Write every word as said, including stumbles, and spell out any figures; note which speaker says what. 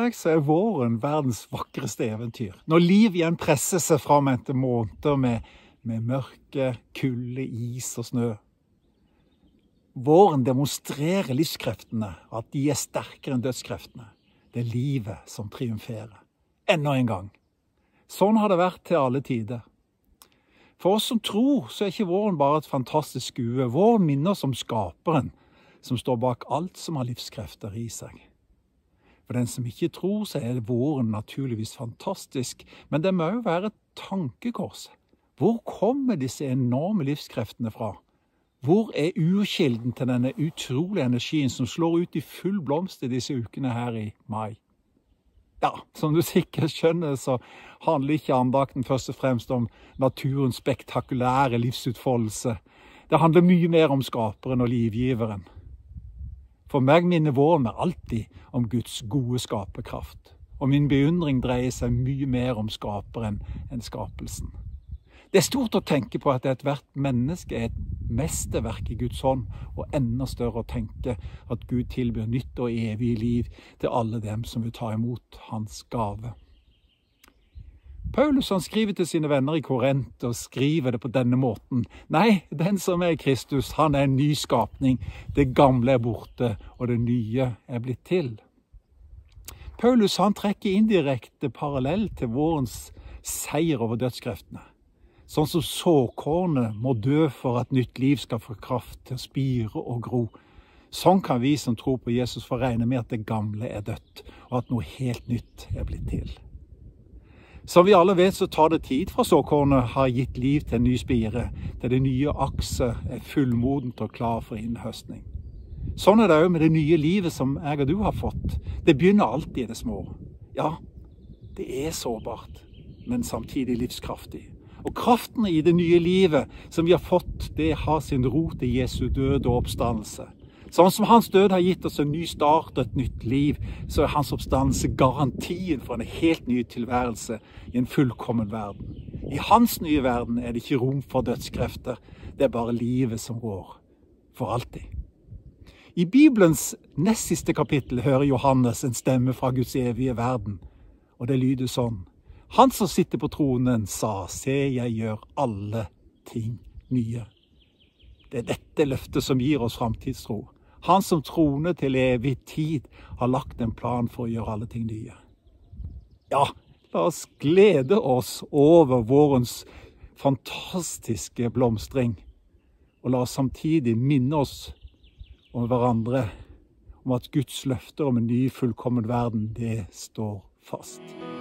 Speaker 1: meg så er våren verdens vakreste eventyr. Når liv igjen presser seg fram etter måneder med, med mørke, kulde, is og snø. Våren demonstrerer livskreftene, at de er sterkere enn dødskreftene. Det er livet som triumferer. Enda en gang. Sånn har det vært til alle tider. For oss som tror, så er ikke våren bare et fantastisk skue. Våren minner oss om skaperen, som står bak alt som har livskrefter i seg. For den som ikke tror, så er våren naturligvis fantastisk, men det må jo være et tankekors. Hvor kommer disse enorme livskreftene fra? Hvor er urkilden til denne utrolige energien som slår ut i full blomst i disse ukene her i mai? Ja, som du sikkert skjønner, så handler ikke andakten først og fremst om naturens spektakulære livsutfoldelse. Det handler mye mer om skaperen og livgiveren. For meg minner våren meg alltid om Guds gode skaperkraft. Og min beundring dreier seg mye mer om skaperen enn skapelsen. Det er stort å tenke på at ethvert menneske er et mesterverk i Guds hånd, og enda større å tenke at Gud tilbyr nytt og evig liv til alle dem som vil ta imot hans gave. Paulus han skriver til sine venner i Korint og skriver det på denne måten. Nei, den som er Kristus, han er en ny skapning. Det gamle er borte, og det nye er blitt til. Paulus han trekker indirekte parallell til vårens seier over dødskreftene. Sånn som såkornet må dø for at nytt liv skal få kraft til å spire og gro. Sånn kan vi som tror på Jesus få regne med at det gamle er dødt, og at noe helt nytt er blitt til. Som vi alle vet så tar det tid fra såkornet har gitt liv til en ny spire, til det nye akset er fullmodent og klar for innhøstning. Sånn er det også med det nye livet som jeg og du har fått. Det begynner alltid i det små. Ja, det er sårbart, men samtidig livskraftig. Og kraften i det nye livet som vi har fått, det har sin rot i Jesu død og oppstandelse. Sånn som hans død har gitt oss en ny start og et nytt liv, så er hans oppstandelse garantien for en helt ny tilværelse i en fullkommen verden. I hans nye verden er det ikke rom for dødskrefter, det er bare livet som rår, for alltid. I Bibelens nest siste kapittel hører Johannes en stemme fra Guds evige verden, og det lyder sånn. Han som sitter på tronen sa, se jeg gjør alle ting nye. Det er dette løftet som gir oss framtidstro. Han som troner til evig tid har lagt en plan for å gjøre alle ting nye. Ja, la oss glede oss over vårens fantastiske blomstring, og la oss samtidig minne oss om hverandre, om at Guds løfter om en ny fullkommen verden, det står fast.